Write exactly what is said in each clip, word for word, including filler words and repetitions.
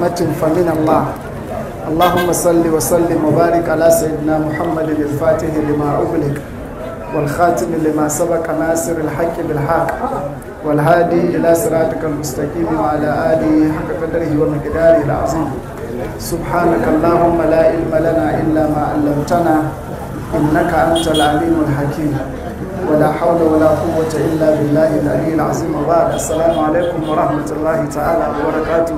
رحمة فمن الله. اللهم صل وسلم وبارك على سيدنا محمد الفاتح لما أغلق والخاتم لما سبق ناصر الحق بالحق والهادي إلى صراطك المستقيم وعلى آله حق قدره ومقداره العظيم. سبحانك اللهم لا علم لنا إلا ما علمتنا إنك أنت العليم الحكيم ولا حول ولا قوة إلا بالله العلي العظيم. وبعد السلام عليكم ورحمة الله تعالى وبركاته.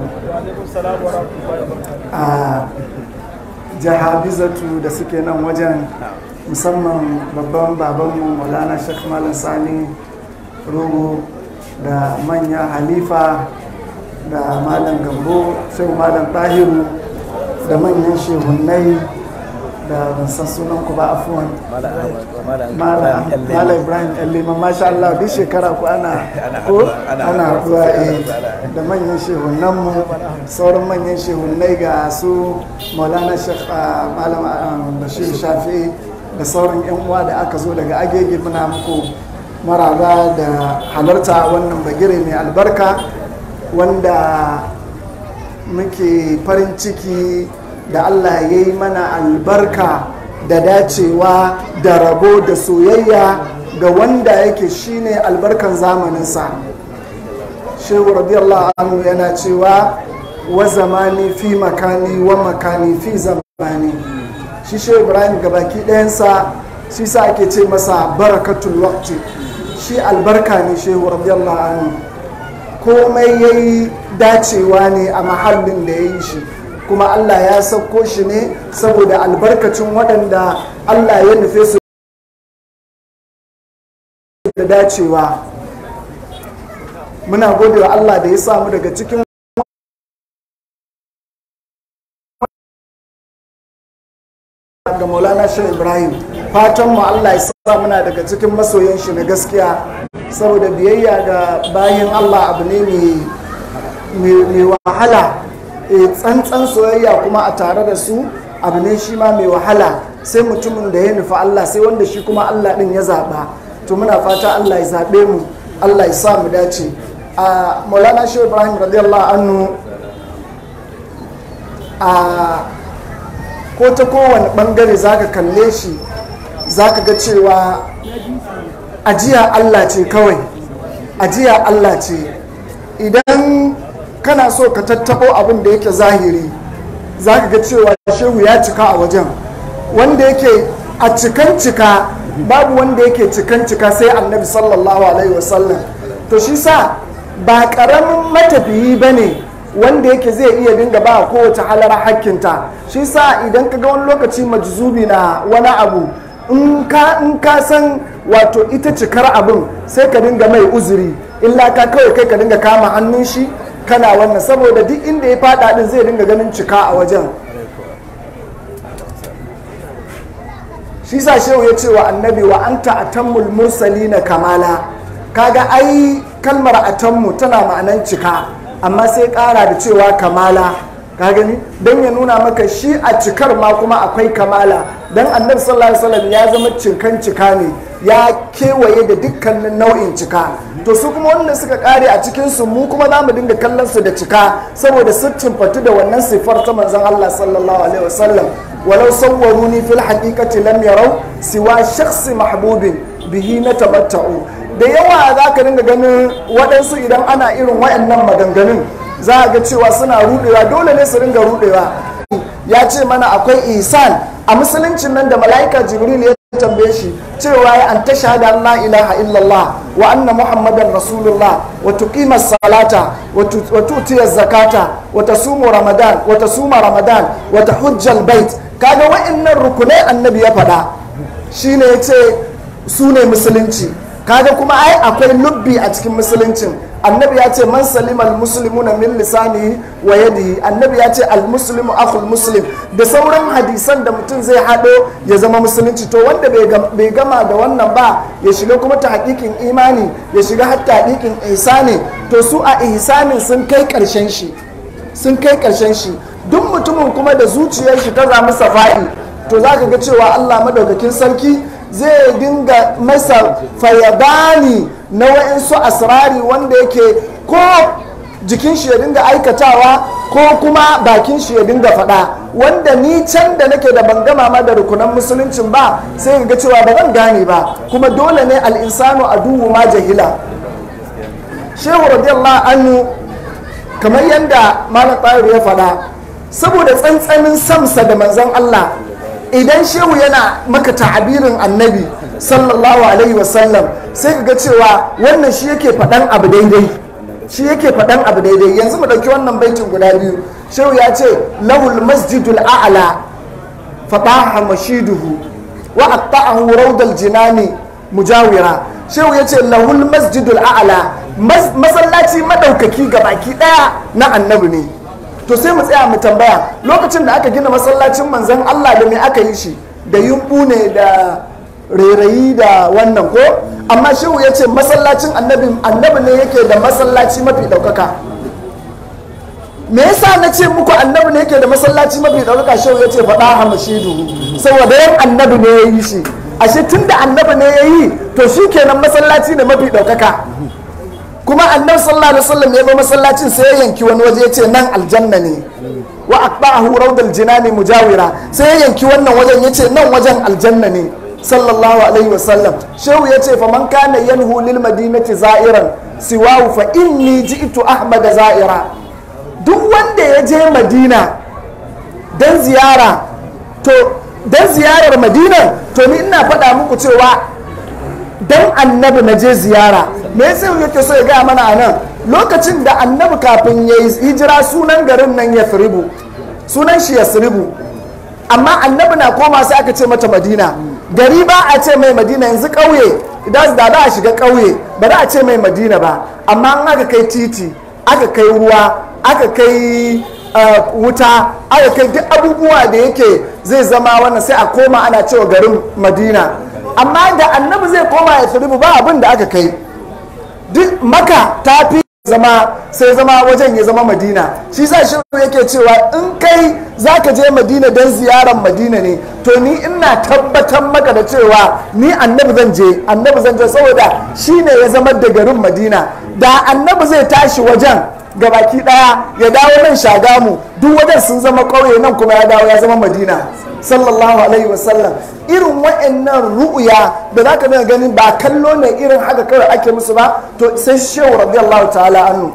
jahabizatu da suke nan wajen musamman babban babanmu Maulana Sheikh Malam Sani Rogo da manya Halifa da Malam Gambo Sheikh Malam Tahiru da manyan shehunai da ban san sunan ku ba afuwan Malam Ibrahim Liman, masha Allah duk shekara ku ana ko ana zuwa da manyan shehunanmu, sauran manyan shehunai ga su Maulana Sheikh Malam Bashir Shafi da sauran yan uwa da aka zo daga Agege. Muna muku maraba da halarta wannan bagire mai albarka wanda muke farin ciki da Allah ya yi mana albarka da dacewa da rabo da soyayya ga wanda yake shine albarkan zamaninsa. Shehu radiyallahu anhu yana cewa wa zamani fi makani wa makani fi zamani. Shi Shehu Ibrahim gabaki ɗayansa shi sa ake ce masa barakatul waqti. Shi albarka ne Shehu radiyallahu anhu, komai yayi dacewa ne a mahallin da ya yi shi, kuma Allah ya sauko shi ne saboda albarkacin waɗanda Allah ya nufe su da dacewa. Muna gode wa Allah da ya samu daga cikin ga Maulana Sheikh Ibrahim. Fatan mu Allah ya sa muna daga cikin masoyan shi na gaskiya, saboda biyayya ga bayin Allah abu ne mai wahala. E, tsantsan soyayya kuma a tare da su abu ne shi ma mai wahala, sai mutumin da ya nufa Allah, sai wanda shi kuma Allah din ya zaɓa. To muna fata Allah ya zaɓe mu, Allah ya sa mu dace. a Maulana Shehu Ibrahim radiyallahu anhu, a ko ta kowane bangare zaka kalle shi zaka ga cewa ajiya Allah ce kawai, ajiya Allah ce. Idan kana so ka tattabo abin da yake zahiri za ka ga cewa shehu ya cika a wajen, wanda yake a cikan cika babu wanda yake cikan cika sai annabi sallallahu alaihi wasallam. To shi sa ba karamin matafiyi ba ne wanda yake zai iya dinga ba kowace halara hakkinta. Shi sa idan ka ga wani lokaci majzubi na wani abu, in ka san wato ita cikar abin sai ka dinga mai uzuri, illa ka kawai kai ka dinga kama hannun shi kana wannan, saboda duk inda ya fada din zai dinga ganin cika a wajen. Shi sa shehu ya ce wa annabi wa anta atammul mursalina kamala. Kaga ai kalmar atammu tana ma'anan cika, amma sai kara da cewa kamala, ka gani don ya nuna maka shi a cikar ma kuma akwai kamala. Dan annabi sallallahu alaihi wasallam ya zama cinkan cika ne, ya kewaye da dukkanin nau'in cika. To su kuma wanda suka kare a cikin su, mu kuma za mu dinga kallon su da cika saboda sittin fatu da wannan sifar ta manzon Allah sallallahu alaihi wasallam. Walau sawwaruni fil haqiqati lam yarau siwa shakhsi mahbubin bihi natamatta'u. Da yawa za ka dinga ganin waɗansu idan ana irin waɗannan maganganun za a ga cewa suna rudewa, dole ne su dinga rudewa. Ya ce mana akwai ihsan a musuluncin nan da mala'ika Jibril ya tambaye shi cewa ya an tashhada an la ilaha illallah wa anna muhammadan rasulullah wa tuqima salata wa tu'tiya zakata wa tasumu ramadan wa tasuma ramadan wa tahujjal bait. Kaga wa'annan rukunai annabi ya faɗa, shine yace su ne musulunci. Kaga kuma ai akwai lubbi a cikin musuluncin. Annabi ya ce man salimal muslimuna min lisanihi wa yadihi. Annabi ya ce al muslimu akhul muslim, da sauran hadisan da mutum zai hado ya zama musulunci. To wanda bai gama da wannan ba ya shiga kuma ta hakikin imani, ya shiga hatta hakikin ihsani. To su a ihsanin sun kai karshen shi, sun kai karshen shi. Duk mutumin kuma da zuciyar shi ta zama safa'i, to zaka ga cewa Allah madaukakin sarki zai dinga masa fayabani na wa'insu asrari wanda yake ko jikin shi ya dinga aikatawa ko kuma bakin shi ya dinga faɗa, wanda ni can da nake da ban gama ma da rukunan musuluncin ba sai ga cewa ba zan gane ba, kuma dole ne al'insanu a duhu ma jahila. Shehu radiyallahu anhu kamar yadda malam Tahiru ya faɗa, saboda tsantsanin samsa da manzon Allah, idan shehu yana maka ta'abirin annabi sallallahu alaihi wasallam sai ka ga cewa wannan shi yake faɗan abu daidai, shi yake faɗan abu daidai. Yanzu mu ɗauki wannan baitin guda biyu. Shehu ya ce lahul masjidul a'la fataha mashiduhu wa aqta'ahu rawdal jinani mujawira. Shehu ya ce lahul masjidul a'la, masallaci madaukaki ga baki daya na annabi ne. To sai mu tsaya mu tambaya, lokacin da aka gina masallacin manzon Allah da me aka yi shi? Da yumbu ne da rairayi da wannan ko? Amma shehu ya ce masallacin annabi annabi ne yake da masallaci mafi daukaka. Me yasa na ce muku annabi ne yake da masallaci mafi daukaka? Shehu ya ce faɗa hamashidu, saboda yan annabi ne ya yi shi. Ashe tunda annabi ne ya yi, to shi kenan masallaci ne mafi daukaka. Kuma annabi sallallahu alaihi wasallam ya ba masallacin sai ya yanki wani waje ya ce nan aljanna ne, wa aqba'ahu rawdal jinani mujawira, sai ya yanki wannan wajen ya ce nan wajen aljanna ne sallallahu alaihi wasallam. Shehu ya ce fa man kana yanhu lil madinati za'iran siwahu fa inni ji'tu ahmada za'ira. Duk wanda ya je madina dan ziyara, to dan ziyarar madina, to ni ina faɗa muku cewa dan annabi na je ziyara. Me yasa yake so ya gaya mana a nan? Lokacin da annabi kafin ya yi hijira sunan garin nan Yathribu, sunan shi Yathribu, amma annabi na koma sai aka ce mata Madina. Gari ba a ce mai Madina, yanzu ƙauye idan da za a shiga ƙauye ba za a ce mai Madina ba, amma an aka kai titi, aka kai ruwa, aka kai wuta, aka kai duk abubuwa da yake zai zama wannan, sai a koma ana cewa garin Madina. Amma da annabi zai koma Yathribu ba abin da aka kai, duk Maka ta fi zama, sai zama wajen ya zama Madina. Shi sa shi yake cewa in kai za ka je Madina don ziyarar Madina ne, to ni ina tabbatar maka da cewa ni annabi zan je, annabi zan je saboda shi ne ya zama da garin Madina. Da annabi zai tashi wajen gabaki daya ya dawo nan Shagamu, duk wajen sun zama ƙauye, nan kuma ya dawo ya zama Madina sallallahu alaihi wasallam. Irin wa'annan ru'uya da za ka daga ganin ba kallo ne irin haka kawai ake musu ba, to sai shehu radiyallahu ta'ala anhu,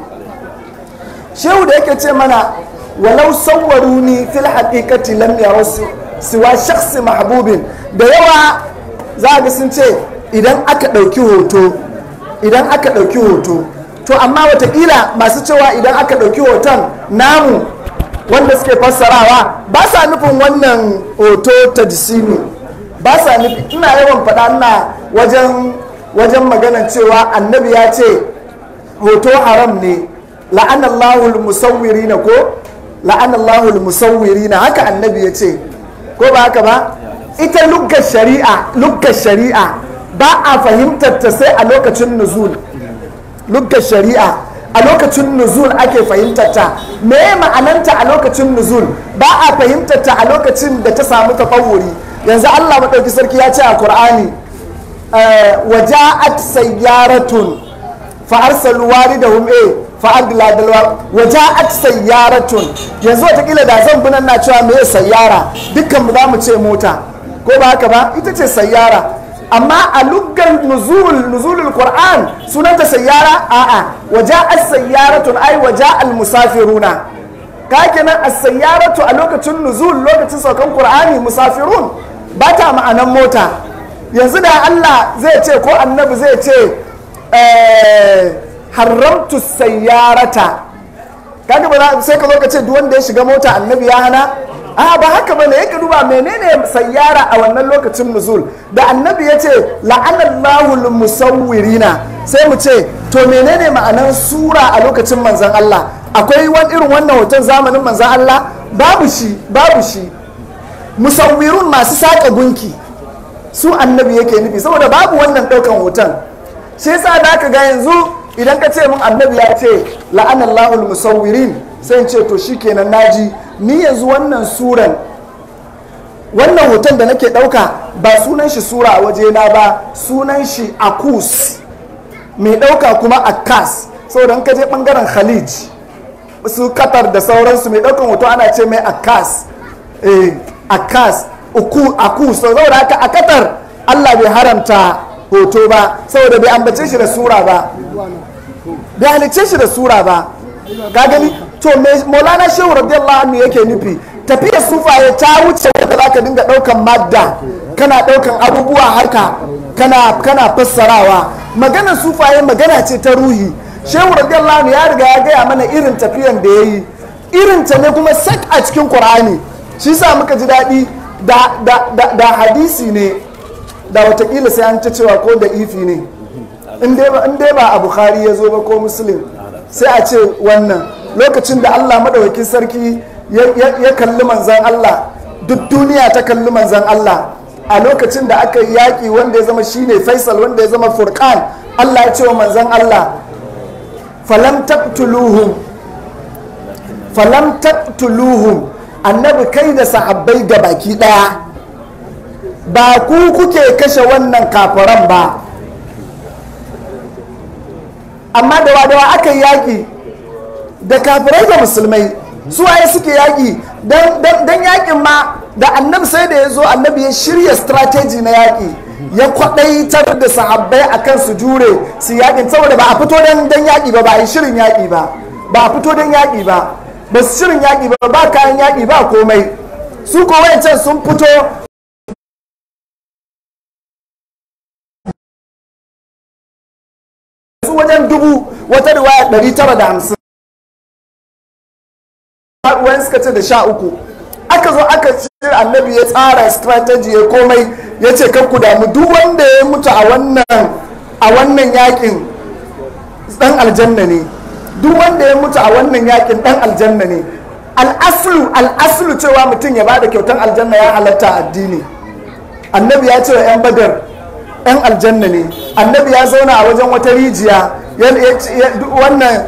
shehu da yake ce mana walau sawwaruni fil haqiqati lam yarasu siwa shakhsi mahbubin. Da yawa za ga sun ce idan aka ɗauki hoto, idan aka ɗauki hoto, to amma watakila masu cewa idan aka ɗauki hoton namu wanda suke fassarawa ba sa nufin wannan hoto ta jisimi, ba sa nufi. Ina yawan faɗa ina wajen wajen maganan cewa annabi ya ce hoto haram ne, la'anallahu al-musawwirina ko la'anallahu al-musawwirina, haka annabi ya ce ko ba haka ba? Ita luggar shari'a, luggar shari'a ba a fahimtar ta sai a lokacin nuzul. Luggar shari'a a lokacin nuzul ake fahimtar ta. Me ma'ananta a lokacin nuzul? Ba a fahimtar ta a lokacin da ta samu tafawuri. Yanzu Allah madauki sarki ya ce a Qur'ani waja'at sayyaratun fa arsalu walidahum eh fa adla dalwa waja'at sayyaratun. Yanzu watakila da zan bunan na cewa me sayyara, dukkan mu za mu ce mota ko ba haka ba? Ita ce sayyara. Amma a luggar nuzul nuzulul Qur'an sunanta sayyara? A'a, waja'at sayyaratun ai waja'al musafiruna. Ka kenan as-sayyaratu a lokacin nuzul, lokacin saukan Qur'ani, musafirun ba ta ma'anan mota. Yanzu da Allah zai ce ko annabi zai ce haramtu sayyarata, kaga ba sai ka zo ka ce duk wanda ya shiga mota annabi ya hana? A ba haka bane, yake duba menene sayyara a wannan lokacin nuzul. Da annabi ya ce la'anallahu al-musawwirina, sai mu ce to menene ma'anar sura a lokacin manzon Allah? Akwai wani irin wannan hoton zamanin manzon Allah? Babu shi, babu shi. Musawwirun masu saka gunki su annabi yake nufi, saboda babu wannan daukan hoton. Shi yasa da ka ga yanzu idan ka ce mun annabi ya ce la'anallahu al-musawwirin, sai in ce to shikenan naji. Ni yanzu wannan suran, wannan hoton da nake ɗauka ba sunan shi sura a wajena ba, sunan shi akus, mai ɗauka kuma akas. Saboda in ka je ɓangaren khalij, su Qatar da sauransu mai ɗaukan hoto ana ce mai akas eh akas uku aku saboda haka a Qatar Allah bai haramta hoto ba saboda bai ambace shi da sura ba bai halicce shi da sura ba ka gani to Maulana Shehu radiyallahu anhu yake nufi tafiyar sufaye ta wuce wanda zaka dinga ɗaukan madda kana ɗaukan abubuwa haka kana kana fassarawa maganar sufaye magana ce ta ruhi. Shehu radiyallahu anhu ya riga ya gaya mana irin tafiyan da yayi irin ta ne kuma sak a cikin Qur'ani shi sa muka ji daɗi da, da, da, da hadisi ne da watakila sai an ta cewa ko da ifi ne in dai ba a Bukhari ya zo ba ko Muslim sai a ce wannan lokacin da Allah madawakin sarki ya kalli manzan Allah duk duniya ta kalli manzan Allah a lokacin da aka yi yaƙi wanda ya zama shine Faisal wanda ya zama Furqan Allah ya ce wa manzan Allah falam taqtuluhum falam taqtuluhum annabi kai da sahabbai ga baki daya ba ku kuke kashe wannan kafiran ba amma da wadawa aka yi yaƙi da kafirai da musulmai su waye suke yaƙi don yaƙin ma da annabi sai da ya zo annabi ya shirya strategy na yaƙi ya kwaɗaitar da sahabbai akan su jure su yaƙin saboda ba a fito don yaƙi ba ba a yi shirin yaƙi ba ba a fito don yaƙi ba ba su shirin yaƙi ba ba kayan yaƙi ba komai su ko wayancan sun fito su wajen dubu wata riwaya ɗari tara da hamsin wani suka ce da sha uku aka zo aka ce annabi ya tsara strategy ya komai ya ce kan ku damu duk wanda ya mutu a wannan a wannan yakin dan aljanna ne duk wanda ya mutu a wannan yakin dan aljanna ne al'aslu al'aslu cewa mutum ya bada kyautan aljanna ya halatta addini annabi ya ce wa yan badar yan aljanna ne annabi ya zauna a wajen wata rijiya wannan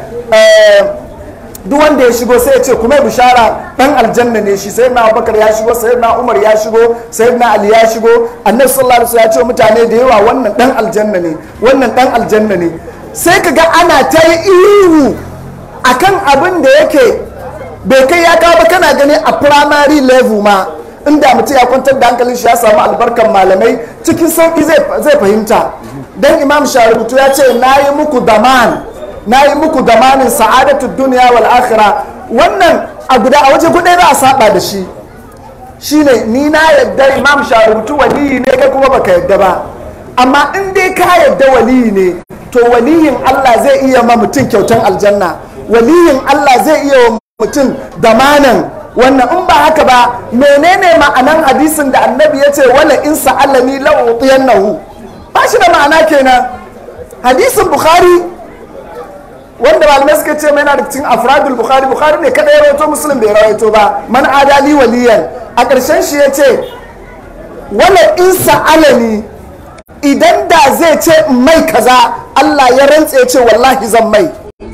duk wanda ya shigo sai ya ce kuma bishara dan aljanna ne shi sai na Abubakar ya shigo sai na Umar ya shigo sai na Ali ya shigo annabi sallallahu alaihi wasallam ya ce mutane da yawa wannan dan aljanna ne wannan dan aljanna ne sai kaga ana ta yi ihu akan abin da yake bai kai ya kawo ba kana gani a primary level ma inda mutum ya kwantar da hankalin shi ya samu albarkan malamai cikin sauki zai fahimta dan Imam Sharubutu ya ce nayi muku daman na yi muku damanin sa'adatu duniya wal akhira wannan a guda a waje guda za a saba da shi shine ni na yadda Imam Sharubutu waliyi ne kai kuma baka yadda ba amma in dai ka yadda waliyi ne to waliyin Allah zai iya ma mutum kyautan aljanna waliyin Allah zai iya wa mutum damanan wannan in ba haka ba menene ma'anan hadisin da annabi ya ce wala in sa'alani la utiyannahu ba shi da ma'ana kenan hadisin Bukhari wanda malamai suka ce mai na da cikin afradul bukhari bukhari ne kada ya rawaito muslim bai rawaito ba man adali waliyan a ƙarshen shi ya ce wala in sa'alani idan da zai ce mai kaza Allah ya rantse ya ce wallahi zan mai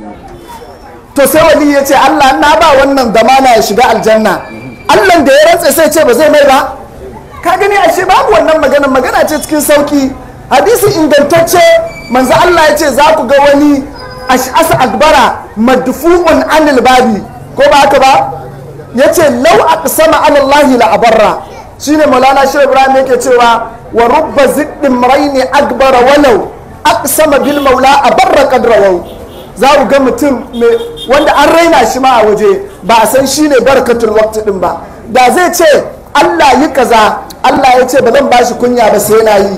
to sai wali ya ce Allah na ba wannan damana ya shiga aljanna Allah da ya rantse sai ce ba zai mai ba ka gani ashe babu wannan magana magana ce cikin sauki hadisi ingantacce manzo Allah ya ce za ku ga wani ash'asa akbara madfu'un anil babi ko ba haka ba yace law aqsama ala allahi la abarra shine maulana shehu ibrahim yake cewa wa rubba ziddin maraini akbara walau aqsama bil maula abarra qadrahu za ku ga mutum wanda an raina shi ma a waje ba a san shine barakatul waqti din ba da zai ce Allah yi kaza Allah ya ce ba zan bashi kunya ba sai na yi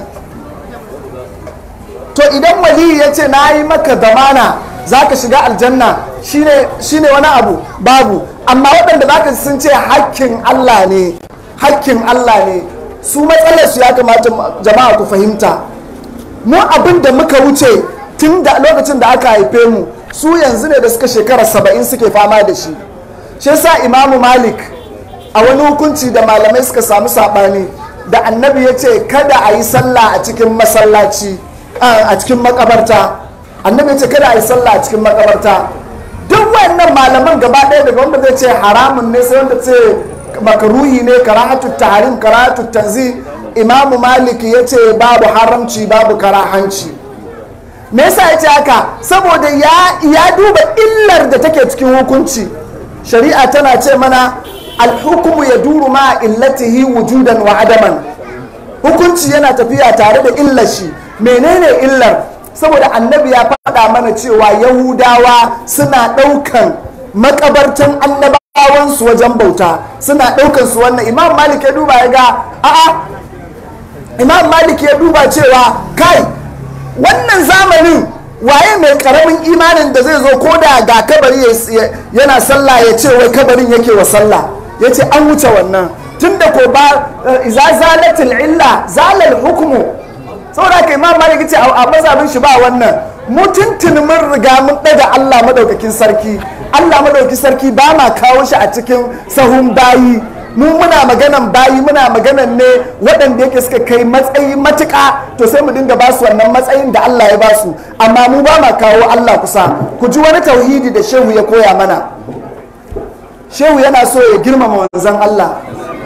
to idan wali ya ce na yi maka zamana za ka shiga aljanna shine wani abu babu amma waɗanda za ka sun ce hakkin Allah ne hakkin Allah ne su matsalar su ya kamata jama'a ku fahimta mu abin da muka wuce tun da lokacin da aka haife mu su yanzu ne da suka shekara saba'in suke fama da shi shi yasa imamu malik a wani hukunci da malamai suka samu saɓani da annabi ya ce kada a yi sallah a cikin masallaci a cikin makabarta annabi ce kada a yi sallah a cikin makabarta duk wayannan malaman gaba ɗaya daga wanda zai ce haramun ne sai wanda ce makaruhi ne karahatu tahrim karahatu tanzi imamu maliki ya ce babu haramci babu karahanci me yasa ya ce haka? Saboda ya duba illar da take cikin hukunci. Shari'a tana ce mana alhukumu ya duru ma illatihi wujudan wa adaman. Hukunci yana tafiya tare da illar shi. Menene illar? Saboda annabi ya faɗa mana cewa yahudawa suna ɗaukan makabartan annabawansu wajen bauta, suna ɗaukan su wannan. Imam Malik ya duba ya ga a'a Imam Malik ya duba cewa kai wannan zamanin waye mai karamin imanin da zai zo ko da ga kabari yana sallah ya ce wai kabarin yake wa sallah, ya ce an wuce wannan. Tunda ko ba iza zalatul illa zalal hukmu. Saboda haka Imam Malik ce a mazhabin shi ba wannan. Mu tuntuni mun riga mun daga Allah madaukakin sarki. Allah madaukakin sarki ba ma kawo shi a cikin sahun bayi. Mu muna maganan bayi, muna maganan ne waɗanda yake suka kai matsayi matuƙa, to sai mu dinga basu wannan matsayin da Allah ya basu, amma mu ba ma kawo Allah kusa. Ku ji wani tauhidi da shehu ya koya mana. Shehu yana so ya girmama manzon Allah,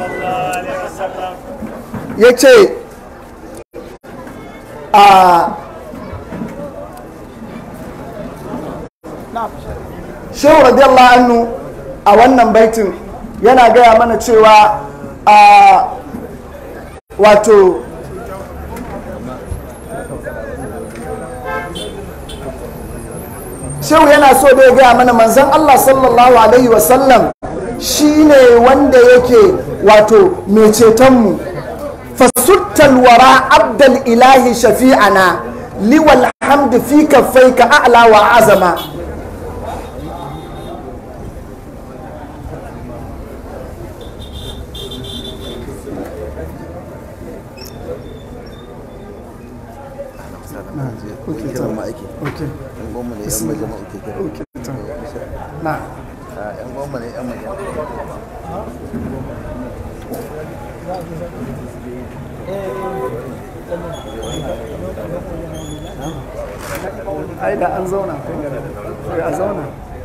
ya ce a shehu radiyallahu anhu a wannan baitin yana gaya mana cewa a wato shehu yana so da ya gaya mana manzan Allah sallallahu alaihi wasallam shi ne wanda yake wato mai cetonmu. fasuttal wara abdal ilahi shafi'ana liwal hamdu fi kaffaika a'la wa azama. ai da an zauna kai a zauna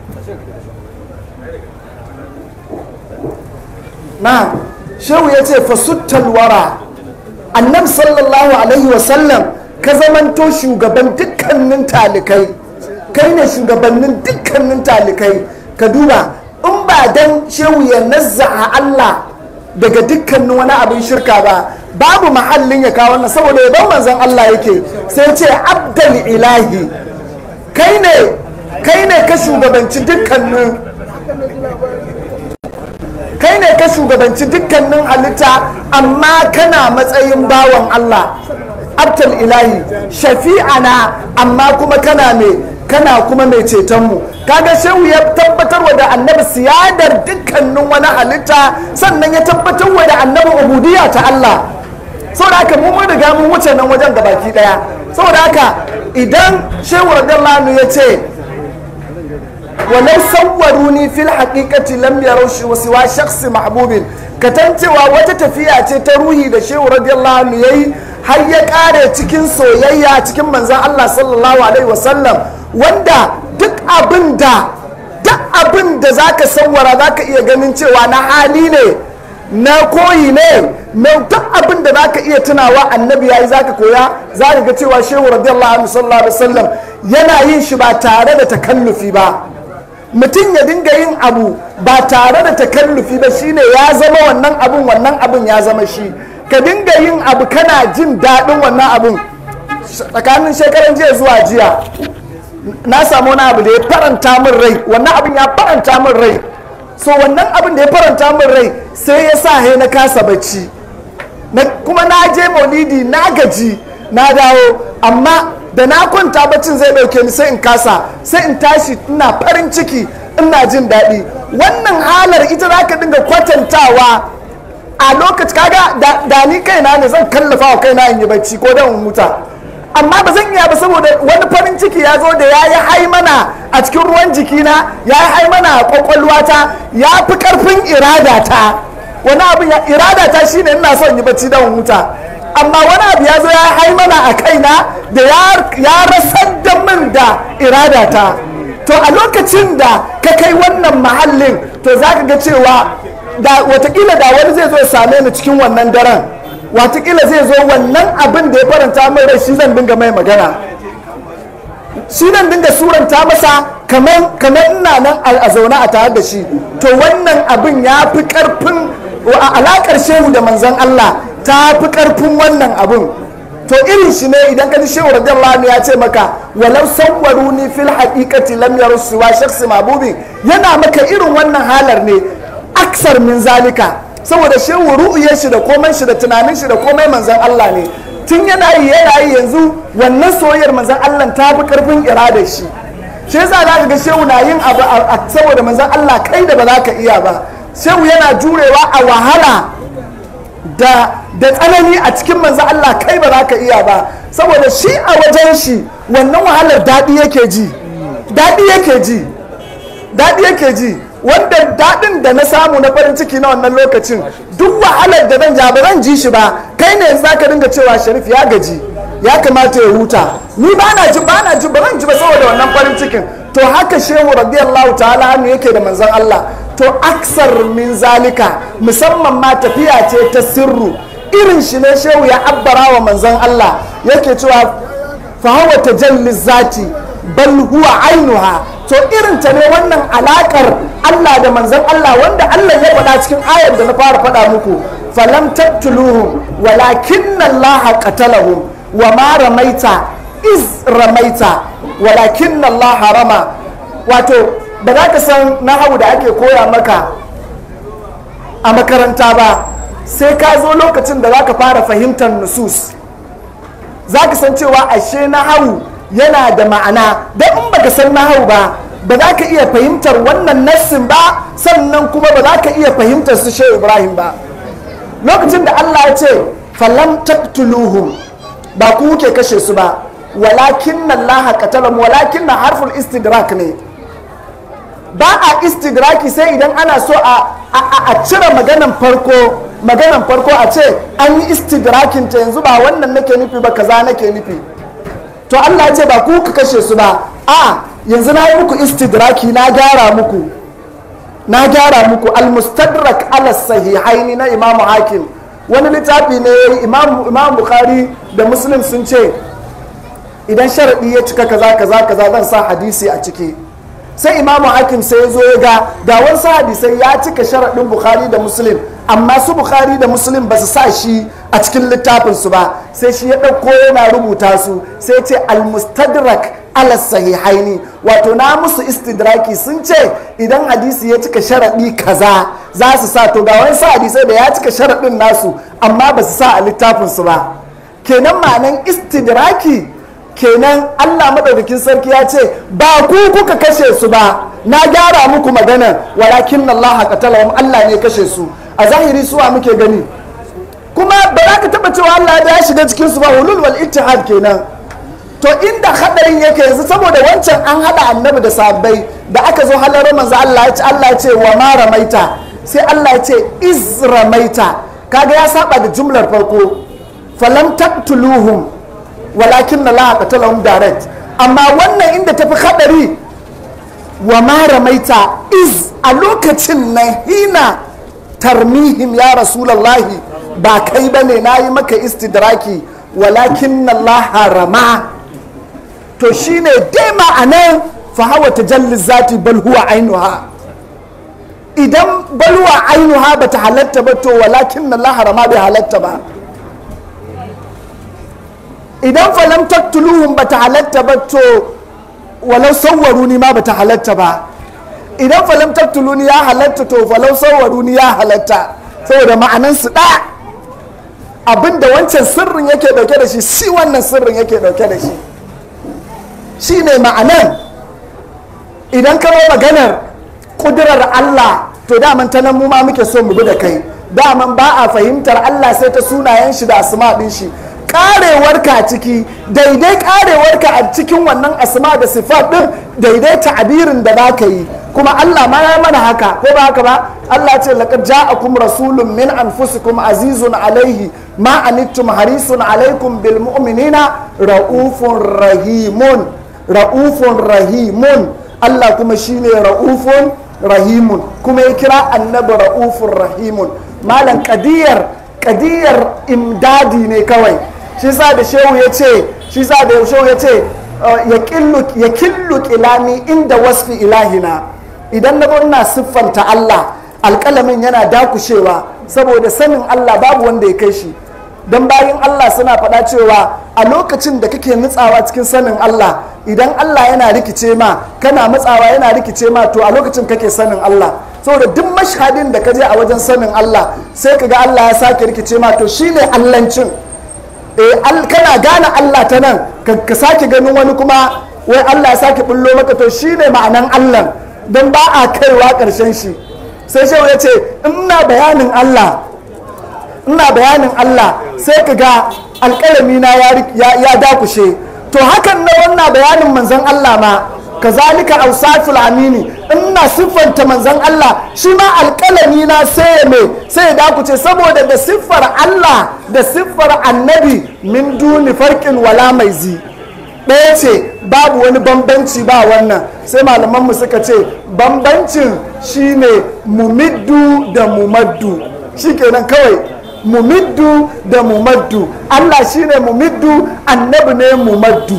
na shehu ya ce fasuttal wara annabi sallallahu alaihi wasallam ka zamanto shugaban dukkanin talikai, kai ne shugabannin dukkanin talikai. Ka duba in ba dan shehu ya nazza'a Allah daga dukkanin wani abin shirka ba, babu mahallin ya kawo wannan, saboda yaban manzon Allah yake sai ce abdal ilahi, kai ne kai ne ka shugabanci dukkanin kai ne ka shugabanci dukkanin halitta, amma kana matsayin bawan Allah. Abdal ilahi shafi'ana, amma kuma kana me kana kuma mai cetonmu. Kaga shehu ya tabbatar wa da annabi siyadar dukkanin wani halitta, sannan ya tabbatar wa da annabi ubudiyya ta Allah. Saboda haka mu mun riga mun wuce nan wajen gabaki daya. Saboda haka idan shehu radiyallahu anhu ya ce walau sawwaruni fil haqiqati lam yaraw siwa shakhsi mahbubin, katancewa wata tafiya ce ta ruhi da shehu radiyallahu anhu yayi har ya kare cikin soyayya cikin manzon Allah sallallahu alaihi wasallam, wanda duk abin da duk abin da zaka sawwara zaka iya ganin cewa na hali ne, na koyi ne, na duk abin da zaka iya tunawa annabi yayi zaka koya, zaka ga cewa shehu radiyallahu anhu sallallahu alaihi wasallam yana yin shi ba tare da takallufi ba. Mutum ya dinga yin abu ba tare da takallufi ba shine ya zama wannan abun, wannan abun ya zama shi. Ka dinga yin abu kana jin daɗin wannan abun. Tsakanin shekaran jiya zuwa jiya na samu wani abu da ya faranta min rai, wannan abin ya faranta min rai, so wannan abin da ya faranta min rai sai ya sa he na kasa bacci, kuma na je maulidi na gaji na dawo, amma da na kwanta baccin zai dauke ni sai in kasa, sai in tashi ina farin ciki ina jin daɗi. Wannan halar ita za ka dinga kwatantawa a lokaci. Kaga da ni kaina ne zan kallafa wa kaina in yi bacci ko dan huta, amma ba zan iya ba saboda wani farin ciki ya zo da ya yi haimana a cikin ruwan jikina, ya yi haimana a kwakwalwata, ya fi karfin iradata. Wani abu ya iradata shine ina son yi bacci dan huta, amma wani abu ya zo ya yi haimana a kaina da ya rasar da min da iradata. To a lokacin da ka kai wannan mahallin, to za ka ga cewa da watakila da wani zai zo ya same ni cikin wannan daren, watakila zai zo wannan abin da ya faranta min rai shi zan dinga mai magana. shi nan dinga suranta masa kamar ina nan a zaune a tare da shi. To wannan abin ya fi karfin alakar shehu da manzon Allah, ta fi karfin wannan abin. To irin shi ne idan ka ji shehu radiyallahu anhu ya ce maka walau sawwaruni fil haqiqati lam yarusu wa shakhsi mabubi, yana maka irin wannan halar ne aksar min zalika, saboda shehu ru'uyar shi da komai shi da tunanin shi da komai manzon Allah ne. Tun yana yi yana yi yanzu wannan soyayyar manzon Allah ta fi karfin iradar shi. Shi yasa za ka ga shehu na yin abu saboda manzon Allah kai da ba za ka iya ba. Shehu yana jurewa a wahala da da tsanani a cikin manzon Allah kai ba za ka iya ba, saboda shi a wajen shi wannan wahalar daɗi yake ji daɗi yake ji daɗi yake ji wanda daɗin da na samu na farin ciki na wannan lokacin duk wahalar da zan ja ba zan ji shi ba. Kai ne yanzu zaka dinga cewa Sharif ya gaji, ya kamata ya huta, ni ba na ji ba na ji ba zan ji ba saboda wannan farin cikin. To haka shehu radiyallahu ta'ala hannu yake da manzon Allah. To aksar min zalika, musamman ma tafiya ce ta sirru, irin shi ne shehu ya abbara wa manzon Allah yake cewa fa huwa tajalli zati bal huwa ainuha. To irin ta ne wannan alakar Allah da manzon Allah, wanda Allah ya faɗa cikin ayar da na fara faɗa muku, falam taqtuluhum walakinna Allah qatalahum wa ma ramaita iz ramaita walakinna Allah rama. Wato ba za ka san nahawu da ake koya maka a makaranta ba sai ka zo lokacin da za ka fara fahimtar nusus, za ka san cewa ashe nahawu yana da ma'ana. don in baka san nahawu ba ba za ka iya fahimtar wannan nassin ba, sannan kuma ba za ka iya fahimtar su shehu Ibrahim ba. Lokacin da Allah ya ce falam taqtuluhum, ba ku kuke kashe su ba, walakin Allah qatalahum, walakin na harful istidrak ne. Ba a istidraki sai idan ana so a cire maganan farko maganan farko a ce an yi istidrakin ta, yanzu ba wannan nake nufi ba kaza nake nufi. To Allah ya ce ba ku ka kashe su ba, a yanzu na yi muku istidraki, na gyara muku na gyara muku al-mustadrak ala sahihaini na Imam Hakim. Wani littafi ne Imam Imam Bukhari da Muslim sun ce idan sharadi ya cika kaza kaza kaza zan sa hadisi a ciki. Sai Imam Hakim sai ya zo ya ga ga wasu hadisai ya cika sharadin Bukhari da Muslim, amma su Bukhari da Muslim ba su sa shi a cikin littafin su ba, sai shi ya ɗauko yana rubuta su, sai ce al-mustadrak ala sahihaini, wato na musu istidraki, sun ce idan hadisi ya cika sharaɗi kaza za su sa, to ga wani hadisai da ya cika sharaɗin nasu amma ba su sa a littafin su ba. Kenan ma'anan istidraki kenan Allah madaukakin sarki ya ce ba ku kuka kashe su ba, na gyara muku magana, walakin Allah qatalahum, Allah ne kashe su. A zahiri suwa muke gani, kuma ba za ka taba cewa Allah ya shiga cikin su ba, hulul wal ittihad kenan. To inda hadarin yake yanzu, saboda wancan an hada annabi da sahabbai, da aka zo halarar manzo Allah ya ce Allah ya ce wa ma ramaita, sai Allah ya ce iz ramaita, kaga ya saba da jumlar farko falam taqtuluhum walakin Allah qatalahum direct. Amma wannan inda tafi hadari wa ma ramaita iz, a lokacin na hina tarmihim ya rasulullahi, ba kai bane nayi maka istidraki, walakin Allah rama. To shine dai ma'anar fa hawa tajalli zati bal huwa ainuha. Idan bal huwa ainuha bata halatta ba, to walakin Allah rama bai halatta ba. Idan falam taqtuluhum bata halatta ba, to walau sawwaruni ma bata halatta ba. Idan falam taqtuluni ya halatta, to falau sawwaruni ya halatta, saboda ma'anan su da abinda wancan sirrin yake dauke da shi, shi wannan sirrin yake dauke da shi. Shi ne ma'anan. Idan ka ba maganar kudurar Allah, to daman ta nan mu ma muke so mu bi da kai. Daman ba a fahimtar Allah sai ta sunayen shi da asma din shi. Karewarka a ciki, daidai karewarka a cikin wannan asma da sifat din, daidai ta'abirin da za ka yi. Kuma Allah ma ya mana haka, ko ba haka ba? Allah ce laqad ja'akum rasulun min anfusikum azizun alaihi ma anittum harisun alaikum bil mu'minina raufun rahimun. Ra'ufun rahimun. Allah kuma shine ra'ufun rahimun, kuma ya kira annabi ra'ufun rahimun. Malam kadiyar kadiyar imdadi ne kawai. Shi sa da shehu ya ce shi sa da shehu ya ce ya killu kilami inda wasfi ilahina, idan na zo ina siffanta Allah alƙalamin yana dakushewa saboda sanin Allah babu wanda ya kai shi. Don bayan Allah suna faɗa cewa a lokacin da kake nutsawa cikin sanin Allah, idan Allah yana rikice ma kana matsawa yana rikice ma, to a lokacin kake sanin Allah. Saboda duk mashhadin da ka je a wajen sanin Allah sai ka ga Allah ya sake rikice ma, to shine Allahnci. Kana gane Allah ta nan ka sake ganin wani kuma wai Allah ya sake bullo maka, to shine ma'anan Allah, don ba a kaiwa ƙarshen shi. Sai shehu ya ce ina bayanin Allah ina bayanin Allah sai ka ga alƙalami na ya dakushe. To hakan na wannan bayanin manzon Allah ma kazalika awsaful amini, ina siffanta manzon Allah shi ma alƙalami na sai ya mai sai ya dakuce, saboda da siffar Allah da siffar annabi min duni farqin wala maizi ɗaya ce, babu wani bambanci ba wannan. Sai malamanmu suka ce bambancin shine mumiddu da mumaddu, shikenan kawai, mumiddu da mumaddu. Allah shine mumiddu, annabi ne mumaddu.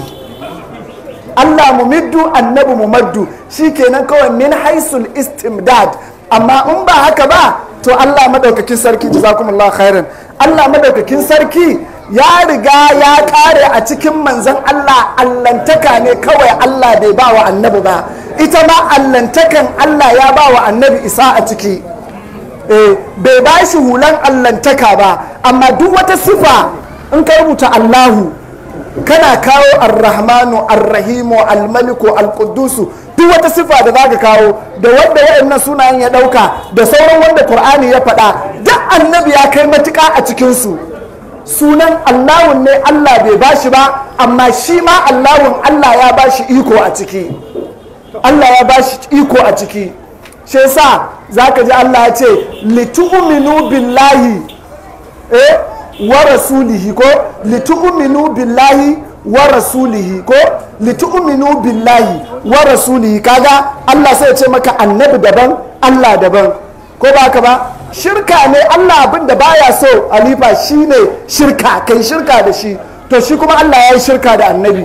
Allah mumiddu, annabi mumaddu, shikenan kawai min haisul istimdad. Amma in ba haka ba to Allah madaukakin sarki, jazakumullahu khairan, Allah madaukakin sarki ya riga ya kare a cikin manzon Allah. Allantaka ne kawai Allah bai ba wa annabi ba, ita ma allantakan Allah ya ba wa annabi Isa a ciki. Eh, bai ba shi hulan allantaka ba, amma duk wata sifa in ka rubuta Allahu kana kawo ar-rahmanu ar-rahimu al-maliku al-quddusu, duk wata sifa da zaka kawo da wanda waɗannan sunayen ya ɗauka da sauran wanda Qur'ani ya faɗa, duk annabi ya kai matuƙa a cikin su. Sunan Allahun ne Allah bai bashi ba, amma shi ma Allahun Allah ya bashi iko a ciki, Allah ya bashi iko a ciki. Shi yasa zaka ji Allah ya ce litu'minu billahi eh wa rasulihi, ko litu'minu billahi wa rasulihi, ko litu'minu billahi wa rasulihi. Kaga Allah sai ya ce maka annabi daban Allah daban, ko ba ka ba? Shirka ne Allah abin da baya so alifa shine shirka, kai shirka da shi, to shi kuma Allah ya yi shirka da annabi.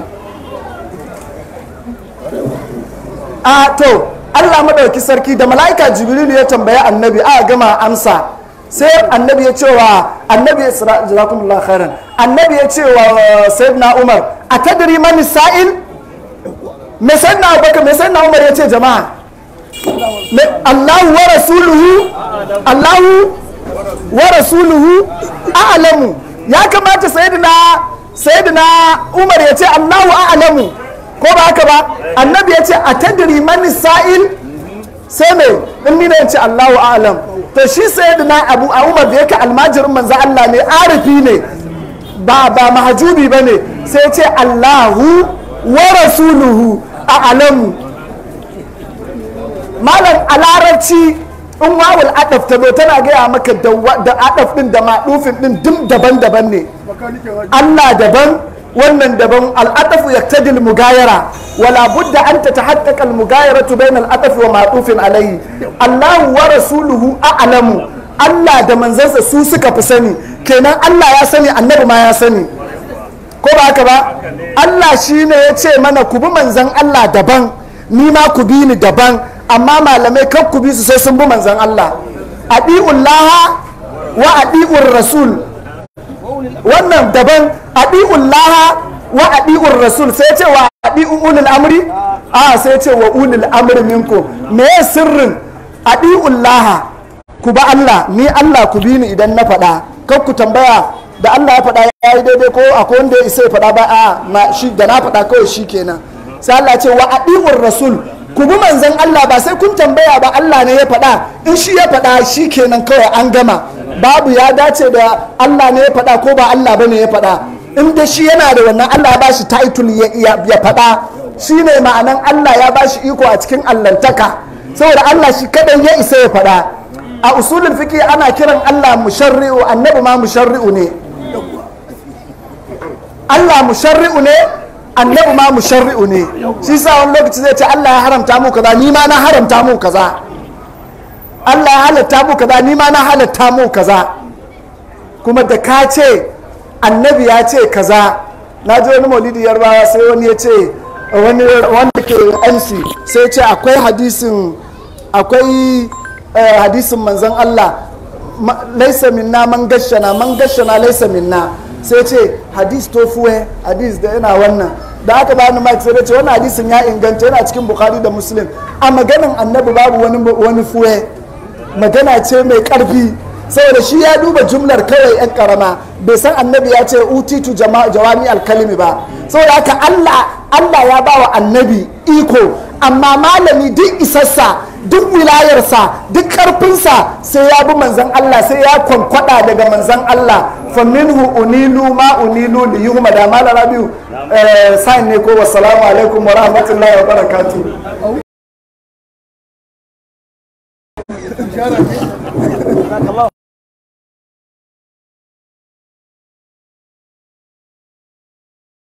A to Allah madauki sarki da mala'ika Jibrilu ya tambaya annabi, a gama amsa, sai annabi ya ce wa annabi jazakumullahu khairan, annabi ya ce wa sayyidina Umar, atadri man sa'il? Me sayyidina Abubakar, me sayyidina Umar ya ce jama'a? Allahu wa rasuluhu Allahu wa rasuluhu a'lamu. Ya kamata sayyidina sayyidina Umar ya ce Allahu a'lamu, ko ba haka ba? Annabi ya ce atadri man sa'il? Sai me in ni ne ce Allahu a'lam. To shi sayyidina Abu Umar da yake almajirin manzo Allah ne, arifi ne, ba ba mahajubi bane, sai ya ce Allahu wa rasuluhu a'lamu. Malam a larabci in wawul adaf ta zo tana gaya maka da adaf din da maɗufin din duk daban-daban ne. Allah daban, wannan daban. Al'atafu yaktadi al-mugayara, wala budda an tatahaqqaqa al-mugayaratu bayna al-ataf wa ma'tufin alayhi. Allahu wa rasuluhu a'lamu, Allah da manzansa su suka fi sani, kenan Allah ya sani, annabi ma ya sani, ko ba haka ba? Allah shine ya ce mana ku bi manzan Allah daban, ni ma ku bi ni daban, amma malamai kan ku bi su sai sun bi manzan Allah. Adi'ullaha wa adi'ur rasul, wannan daban. Adi'ullaha wa adi'ur rasul, sai ce wa adi'u ulul amri, a sai ce wa ulul amri minkum. Me sirrin adi'ullaha? Ku ba Allah, ni Allah ku bi ni idan na faɗa. Kan ku tambaya da Allah ya faɗa ya yi daidai ko akwai wanda ya isa ya faɗa ba, a na shi da na faɗa kawai shi kenan. Sai Allah ce wa adi'ur rasul, ku bi manzon Allah, ba sai kun tambaya ba, Allah ne ya faɗa, in shi ya faɗa shi kenan kawai an gama. Babu ya dace da Allah ne ya faɗa ko ba Allah bane ya faɗa, in da shi yana da wannan Allah ya bashi title ya faɗa, shine ma'anan Allah ya bashi iko a cikin allantaka, saboda Allah shi kadai ya isa ya faɗa. A usulul fiqh ana kiran Allah musharri'u, annabi ma musharri'u ne. Allah musharri'u ne, annabi ma musharri'u ne. Shi sa wani lokaci zai ce Allah ya haramta mu kaza, ni ma na haramta mu kaza. Allah ya halatta mu kaza, ni ma na halatta mu kaza. Kuma da ka ce annabi ya ce kaza, na ji wani maulidi yarbawa sai wani ya ce wani wanda ke M C sai ce akwai hadisin akwai hadisin manzon Allah laisa minna man gashana man gashana laisa minna sai ce hadis tofuwe hadis da yana wannan da aka bani mic sai da ce wannan hadisin ya inganta yana cikin Bukhari da Muslim a maganin annabi babu wani wani fuwe magana ce mai karfi saboda shi ya duba jumlar kawai yan karama bai san annabi ya ce utitu jawami alkalimi ba saboda haka Allah Allah ya ba wa annabi iko amma malami duk isassa duk wilayarsa duk karfinsa sai ya bi manzan Allah sai ya kwankwada daga manzan Allah fa minhu unilu ma unilu li yuhma da mala rabiu sign ne ko wassalamu alaikum wa rahmatullahi wa barakatuh